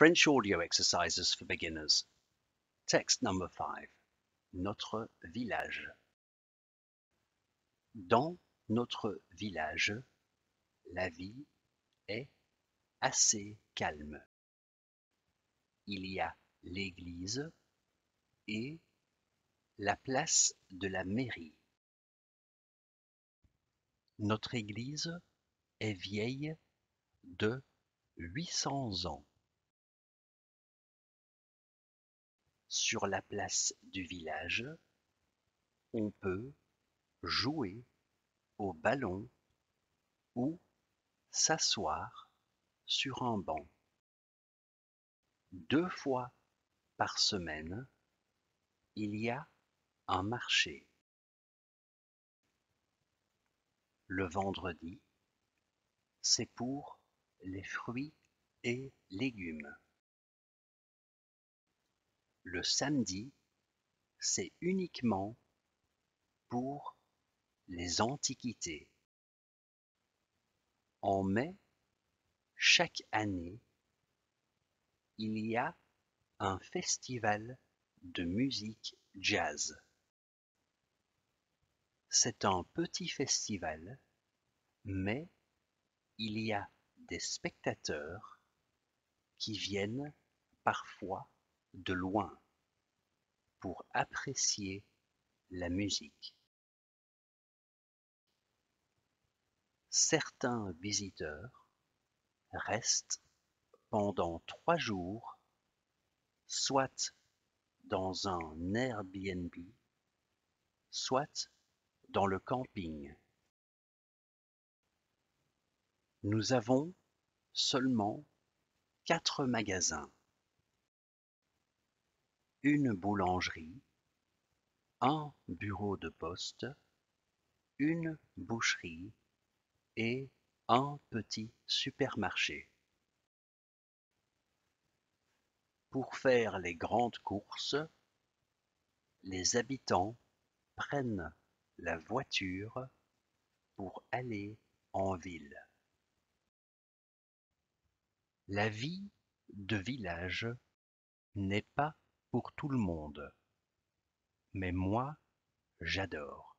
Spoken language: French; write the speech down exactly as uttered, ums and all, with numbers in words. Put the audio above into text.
French audio exercises for beginners. Text number five. Notre village. Dans notre village, la vie est assez calme. Il y a l'église et la place de la mairie. Notre église est vieille de huit cents ans. Sur la place du village, on peut jouer au ballon ou s'asseoir sur un banc. Deux fois par semaine, il y a un marché. Le vendredi, c'est pour les fruits et légumes. Le samedi, c'est uniquement pour les antiquités. En mai, chaque année, il y a un festival de musique jazz. C'est un petit festival, mais il y a des spectateurs qui viennent parfois de loin pour apprécier la musique. Certains visiteurs restent pendant trois jours, soit dans un Airbnb, soit dans le camping. Nous avons seulement quatre magasins, une boulangerie, un bureau de poste, une boucherie et un petit supermarché. Pour faire les grandes courses, les habitants prennent la voiture pour aller en ville. La vie de village n'est pas pour tout le monde, mais moi, j'adore.